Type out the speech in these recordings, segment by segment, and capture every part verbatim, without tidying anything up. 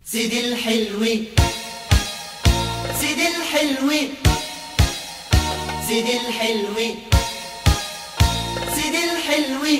سيدي الحلوي سيدي الحلوي سيدي الحلوي سيدي الحلوي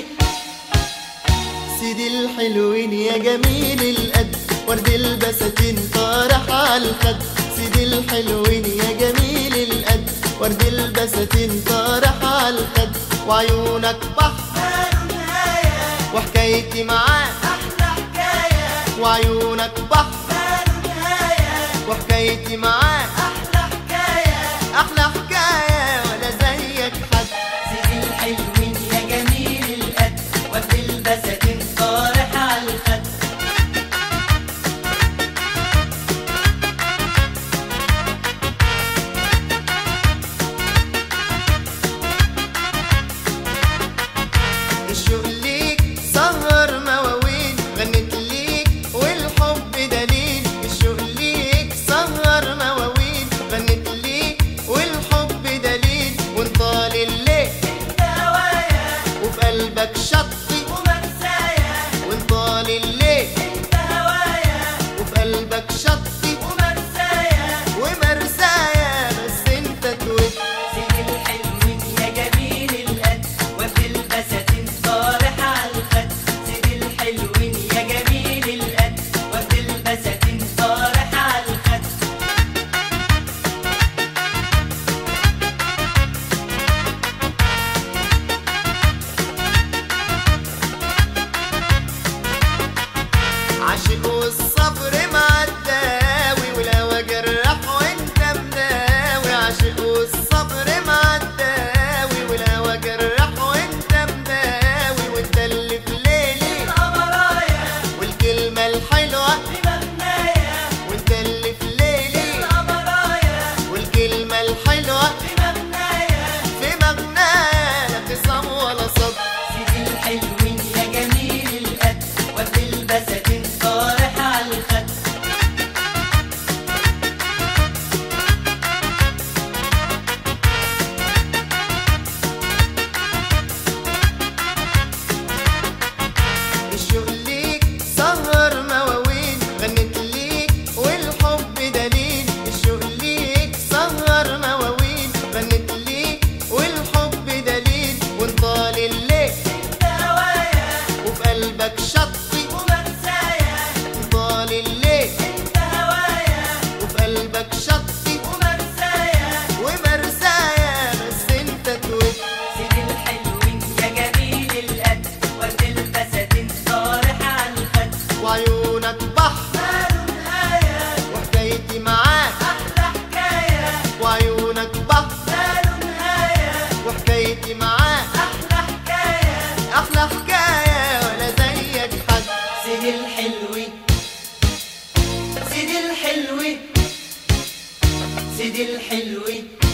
سيدي الحلوين يا جميل القد، ورد البساتين طارح على الخد. سيدي الحلوين يا جميل القد، ورد البساتين طارح على الخد. وعيونك بحر نهاية، وحكايتي معاك أحلى حكاية. وعيونك بحر نهاية، وحكايتي معاك أحلى حكاية. أحلى حكاية ولا زيك حد. سيدي الحلوين يا جميل القد، ورد البساتين طارح على الخد. الشوق ليك سهر مواويل، غنت ليك والحب دليل. الشوق ليك سهر مواويل، غنت ليك والحب دليل. وانطال الليل انت هوايا وفي قلبك شطي ومرسايا. وانطال الليل انت هوايا وفي قلبك شطي ومرسايا. ومرسايا بس انت توت. سيدي الحلوين يا جميل القد، ورد البساتين طارح على الخد. سيدي الحلوين يا جميل القد، ورد البساتين طارح على الخد. عاشق والصبر معداوي، ولو جرح وانت مداوي. عاشق والصبر معداوي، ولو جرح وانت مداوي. وانت اللي في ليلي القمرايا والكلمة الحلوة بمغنايا. وانت اللي في ليلي القمرايا والكلمة الحلوة بمغنايا. في مغنايا لا خصام ولا صبر. سيدي الحلوين يا جميل القد، ورد البساتين طارح على الخد. الشوق ليك سهر مواويل، غنت ليك والحب دليل. الشوق ليك سهر مواويل، غنت ليك والحب دليل. وانطال الليل انت هوايا وفي قلبك شطي ومرسايا. وانطال الليل انت هوايا وفي قلبك شطي ومرسايا. ومرسايا بس انت توت. سيدي الحلوين يا جميل القد، ورد البساتين طارح على الخد. وعيونك بحر ماله نهاية، وحكايتي معاك أحلى حكاية. وعيونك بحر ماله نهاية، وحكايتي معاك أحلى حكاية. أحلى حكاية ولا زيك حد. سيدي الحلوي سيدي الحلوي سيدي الحلوي